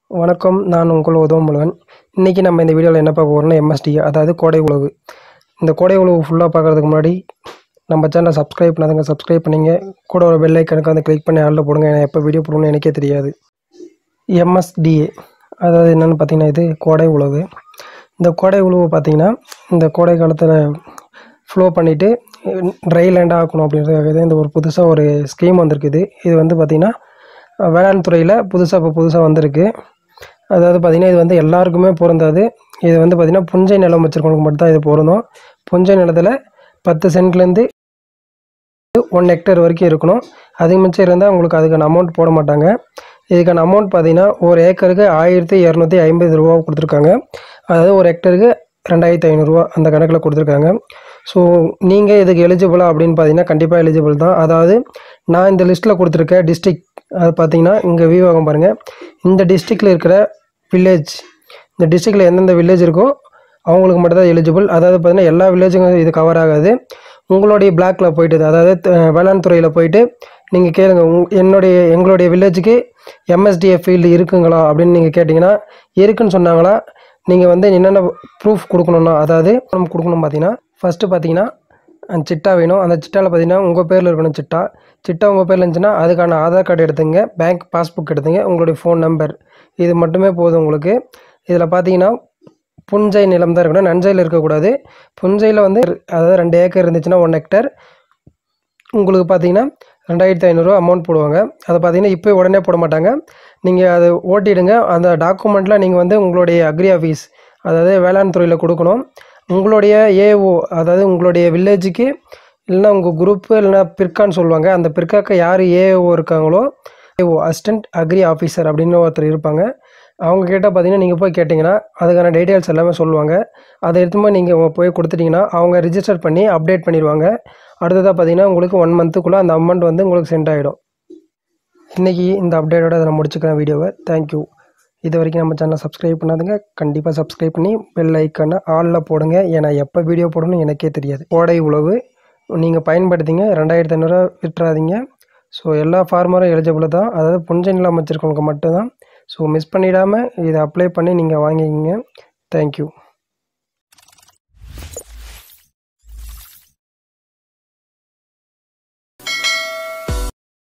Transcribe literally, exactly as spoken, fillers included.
வணக்கம், நான் உங்கள் உதவமுழுவன். இன்றைக்கி நம்ம இந்த வீடியோவில் என்ன பார்க்க போகிறோம்னா எம்எஸ்டி, அதாவது கோடை உழவு. இந்த கோடை உழவு ஃபுல்லாக பார்க்குறதுக்கு முன்னாடி நம்ம சேனலை சப்ஸ்கிரைப் பண்ணாதங்க, சப்ஸ்கிரைப் பண்ணிங்க. கூட ஒரு பெல் ஐக்கனுக்கு வந்து கிளிக் பண்ணி ஆளில் போடுங்க. ஏன்னா எப்போ வீடியோ போடணும்னு எனக்கே தெரியாது. எம்எஸ்டிஏ அதாவது என்னென்னு பார்த்தீங்கன்னா, இது கோடை உழவு. இந்த கோடை உழவு பார்த்திங்கன்னா, இந்த கோடை காலத்தில் ஃப்ளோ பண்ணிவிட்டு ட்ரை லேண்டாக ஆக்கணும் அப்படின்றதுக்காக இந்த ஒரு புதுசாக ஒரு ஸ்கீம் வந்திருக்குது. இது வந்து பார்த்திங்கன்னா வேளாண் துறையில் புதுசாக இப்போ புதுசாக வந்திருக்கு. அதாவது பார்த்திங்கன்னா, இது வந்து எல்லாருக்குமே பொருந்தாது. இது வந்து பார்த்திங்கன்னா புஞ்சை நிலம் வச்சுருக்கவங்களுக்கு மட்டும்தான் இது பொருந்தும். புஞ்சை நிலத்தில் பத்து சென்ட்லேருந்து ஒன் ஹெக்டேர் வரைக்கும் இருக்கணும். அதுக்கு மிச்சம் இருந்தால் உங்களுக்கு அதுக்கான அமௌண்ட் போட மாட்டாங்க. இதுக்கான அமௌண்ட் பார்த்திங்கன்னா ஒரு ஏக்கருக்கு ஆயிரத்தி இரநூத்தி ஐம்பது ரூபா கொடுத்துருக்காங்க. அதாவது ஒரு ஹெக்டருக்கு ரெண்டாயிரத்தி ஐநூறுரூவா அந்த கணக்கில் கொடுத்துருக்காங்க. ஸோ நீங்கள் இதுக்கு எலிஜிபிளா அப்படின்னு பார்த்தீங்கன்னா கண்டிப்பாக எலிஜிபிள் தான். அதாவது நான் இந்த லிஸ்ட்டில் கொடுத்துருக்க டிஸ்ட்ரிக் அது பார்த்தீங்கன்னா இங்கே வியூவாகம் பாருங்கள். இந்த டிஸ்ட்ரிக்டில் இருக்கிற வில்லேஜ், இந்த டிஸ்ட்ரிக்டில் எந்தெந்த வில்லேஜ் இருக்கோ அவங்களுக்கு மட்டும்தான் எலிஜிபிள். அதாவது பார்த்திங்கன்னா எல்லா வில்லேஜுக்கும் இது கவர் ஆகாது. உங்களுடைய பிளாக்கில் போய்ட்டு, அதாவது வேளாண் துறையில் போயிட்டு நீங்கள் கேளுங்க, என்னுடைய எங்களுடைய வில்லேஜுக்கு எம்எஸ்டிஏ ஃபீல்டு இருக்குங்களா அப்படின்னு நீங்கள் கேட்டிங்கன்னா இருக்குன்னு சொன்னாங்களா. நீங்கள் வந்து என்னென்ன ப்ரூஃப் கொடுக்கணுன்னா, அதாவது நம்ம கொடுக்கணும் பார்த்தீங்கன்னா ஃபஸ்ட்டு பார்த்தீங்கன்னா சிட்டா வேணும். அந்த சிட்டாவில் பார்த்தீங்கன்னா உங்கள் பேரில் இருக்கணும். சிட்டா சிட்டா உங்கள் பேரில் இருந்துச்சுன்னா அதுக்கான ஆதார் கார்டு எடுத்துங்க, பேங்க் பாஸ்புக் எடுத்துங்க, உங்களுடைய ஃபோன் நம்பர், இது மட்டுமே போதும் உங்களுக்கு. இதில் பார்த்தீங்கன்னா புஞ்சை நிலம் தான் இருக்கணும், நஞ்சையில் இருக்கக்கூடாது. புஞ்சையில் வந்து அதாவது ரெண்டு ஏக்கர் இருந்துச்சுன்னா ஒன் ஹெக்டர் உங்களுக்கு பார்த்தீங்கன்னா ரெண்டாயிரத்தி ஐநூறுரூவா அமௌண்ட் போடுவாங்க. அதை பார்த்தீங்கன்னா இப்போ உடனே போட மாட்டாங்க. நீங்கள் அதை ஓட்டிடுங்க. அந்த டாக்குமெண்ட்டில் நீங்கள் வந்து உங்களுடைய அக்ரி ஆஃபீஸ், அதாவது வேளாண் துறையில் கொடுக்கணும். உங்களுடைய ஏஓ, அதாவது உங்களுடைய வில்லேஜுக்கு இல்லைனா உங்கள் குரூப்பு இல்லைனா பிற்கான்னு சொல்லுவாங்க, அந்த பிற்காக்க யார் ஏஓ இருக்காங்களோ, ஏஓ அசிஸ்டன்ட் அக்ரி ஆஃபீஸர் அப்படின்னு ஒருத்தர் இருப்பாங்க. அவங்க கேட்டால் பார்த்தீங்கன்னா நீங்கள் போய் கேட்டிங்கன்னா அதுக்கான டீட்டெயில்ஸ் எல்லாமே சொல்லுவாங்க. அதை எடுத்தும்போது நீங்கள் போய் கொடுத்துட்டிங்கன்னா அவங்க ரிஜிஸ்டர் பண்ணி அப்டேட் பண்ணிடுவாங்க. அடுத்ததாக பார்த்தீங்கன்னா உங்களுக்கு ஒன் மந்த்துக்குள்ளே அந்த அமௌண்ட் வந்து உங்களுக்கு சென்ட் ஆகிடும். இன்றைக்கி இந்த அப்டேட்டோட அதை நான் முடிச்சுக்கிறேன் வீடியோவை. தேங்க்யூ. இது வரைக்கும் நம்ம சேனலை சப்ஸ்கிரைப் பண்ணாதுங்க, கண்டிப்பாக சப்ஸ்கிரைப் பண்ணி பெல் ஐக்கானை ஆளில் போடுங்க. ஏன்னா எப்போ வீடியோ போடணும்னு எனக்கே தெரியாது. கோடை உழவு நீங்கள் பயன்படுத்திங்க, ரெண்டாயிரத்தி ஐநூறுரூவா விட்டுறாதீங்க. ஸோ எல்லா ஃபார்மரும் எலிஜிபிள் தான், அதாவது புஞ்சை நிலம் வச்சுருக்கவங்களுக்கு மட்டும்தான். ஸோ மிஸ் பண்ணிடாமல் இதை அப்ளை பண்ணி நீங்கள் வாங்கிக்கிங்க. தேங்க்யூ.